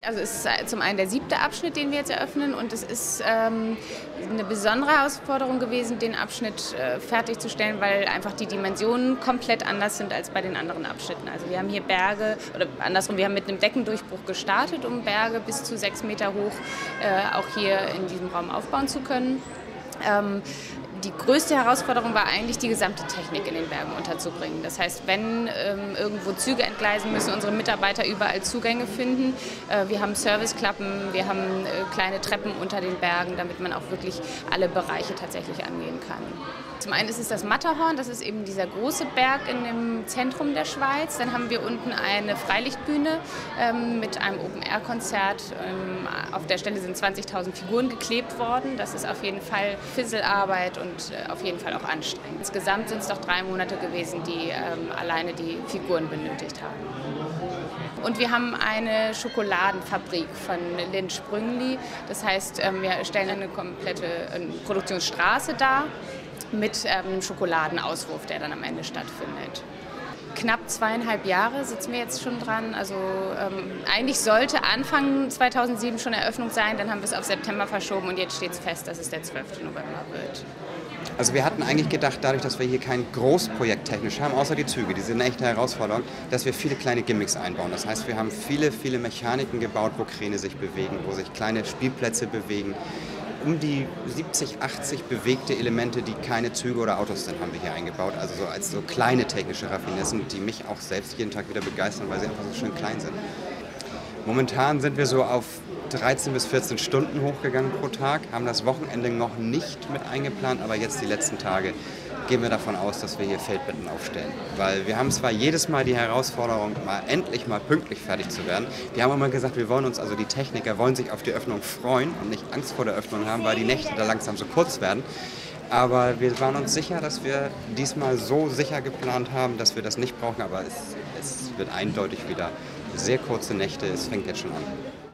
Also es ist zum einen der 7. Abschnitt, den wir jetzt eröffnen, und es ist eine besondere Herausforderung gewesen, den Abschnitt fertigzustellen, weil einfach die Dimensionen komplett anders sind als bei den anderen Abschnitten. Also wir haben hier Berge, oder andersrum, wir haben mit einem Deckendurchbruch gestartet, um Berge bis zu 6 Meter hoch auch hier in diesem Raum aufbauen zu können. Die größte Herausforderung war eigentlich, die gesamte Technik in den Bergen unterzubringen. Das heißt, wenn irgendwo Züge entgleisen, müssen unsere Mitarbeiter überall Zugänge finden. Wir haben Serviceklappen, wir haben kleine Treppen unter den Bergen, damit man auch wirklich alle Bereiche tatsächlich angehen kann. Zum einen ist es das Matterhorn, das ist eben dieser große Berg in dem Zentrum der Schweiz. Dann haben wir unten eine Freilichtbühne mit einem Open-Air-Konzert. Auf der Stelle sind 20.000 Figuren geklebt worden. Das ist auf jeden Fall Fisselarbeit und auf jeden Fall auch anstrengend. Insgesamt sind es doch 3 Monate gewesen, die alleine die Figuren benötigt haben. Und wir haben eine Schokoladenfabrik von Lind Sprüngli. Das heißt, wir stellen eine komplette Produktionsstraße dar mit einem Schokoladenauswurf, der dann am Ende stattfindet. Knapp 2,5 Jahre sitzen wir jetzt schon dran. Also eigentlich sollte Anfang 2007 schon Eröffnung sein, dann haben wir es auf September verschoben und jetzt steht es fest, dass es der 12. November wird. Also wir hatten eigentlich gedacht, dadurch, dass wir hier kein Großprojekt technisch haben, außer die Züge, die sind eine echte Herausforderung, dass wir viele kleine Gimmicks einbauen. Das heißt, wir haben viele Mechaniken gebaut, wo Kräne sich bewegen, wo sich kleine Spielplätze bewegen. Um die 70, 80 bewegte Elemente, die keine Züge oder Autos sind, haben wir hier eingebaut. Also so als so kleine technische Raffinessen, die mich auch selbst jeden Tag wieder begeistern, weil sie einfach so schön klein sind. Momentan sind wir so auf 13 bis 14 Stunden hochgegangen pro Tag, haben das Wochenende noch nicht mit eingeplant, aber jetzt die letzten Tage gehen wir davon aus, dass wir hier Feldbetten aufstellen. Weil wir haben zwar jedes Mal die Herausforderung, endlich mal pünktlich fertig zu werden. Die haben immer gesagt, wir wollen uns, also die Techniker wollen sich auf die Öffnung freuen und nicht Angst vor der Öffnung haben, weil die Nächte da langsam so kurz werden. Aber wir waren uns sicher, dass wir diesmal so sicher geplant haben, dass wir das nicht brauchen. Aber es wird eindeutig wieder sehr kurze Nächte, es fängt jetzt schon an.